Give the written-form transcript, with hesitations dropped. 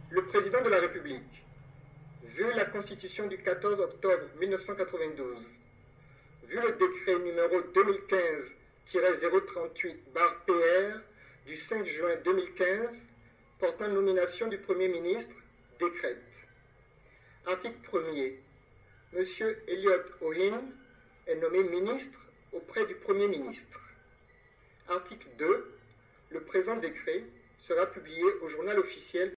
Le président de la République, vu la Constitution du 14 octobre 1992, vu le décret numéro 2015-038-PR du 5 juin 2015 portant nomination du Premier ministre, décrète. Article 1er. M. Elliott Ohin est nommé ministre auprès du Premier ministre. Article 2. Le présent décret sera publié au journal officiel